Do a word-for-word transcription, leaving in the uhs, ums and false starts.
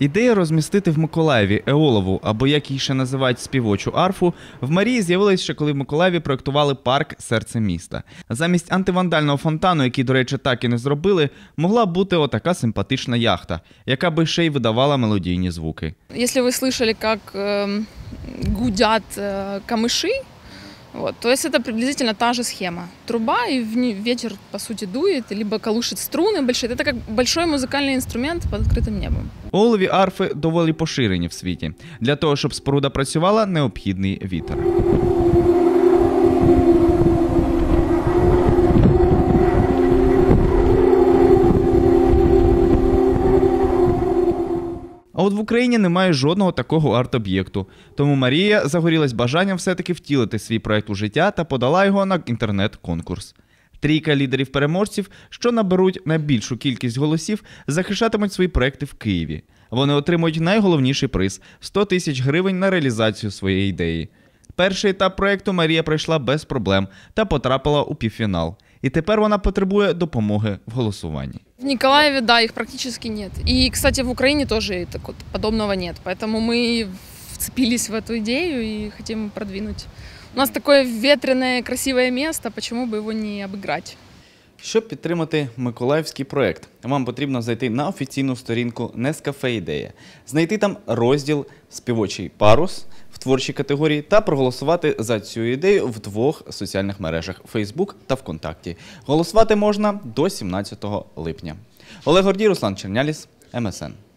Ідея розмістити в Миколаєві еолову, або як її ще називають співочу арфу, в Марії з'явилась ще коли в Миколаєві проєктували парк «Серце міста». Замість антивандального фонтану, який, до речі, так і не зробили, могла бути отака симпатична яхта, яка би ще й видавала мелодійні звуки. Якщо ви чули, як э, гудять э, камыши, вот, то есть это приблизительно та же схема. Труба, и в ней ветер, по сути, дует, либо колышет струны большие. Это как большой музыкальный инструмент под открытым небом. Еолові арфи доволі поширені в світі. Для того, щоб споруда працювала, необхідний вітер. А от в Україні немає жодного такого арт-об'єкту. Тому Марія загорілась бажанням все-таки втілити свій проєкт у життя та подала його на інтернет-конкурс. Трійка лідерів-переможців, що наберуть найбільшу кількість голосів, захищатимуть свої проєкти в Києві. Вони отримують найголовніший приз – сто тисяч гривень на реалізацію своєї ідеї. Перший етап проєкту Марія пройшла без проблем та потрапила у півфінал. І тепер вона потребує допомоги в голосуванні. В Николаеве, да, их практически нет. И, кстати, в Украине тоже так, подобного нет. Поэтому мы вцепились в эту идею и хотим продвинуть. У нас такое ветреное, красивое место, почему бы его не обыграть? Щоб підтримати миколаївський проєкт, вам потрібно зайти на офіційну сторінку Нескафе Ідея, знайти там розділ «Співочий парус» в творчій категорії та проголосувати за цю ідею в двох соціальних мережах – Facebook та ВКонтакті. Голосувати можна до сімнадцятого липня. Олег Гордій, Руслан Черняліс, ем ес ен.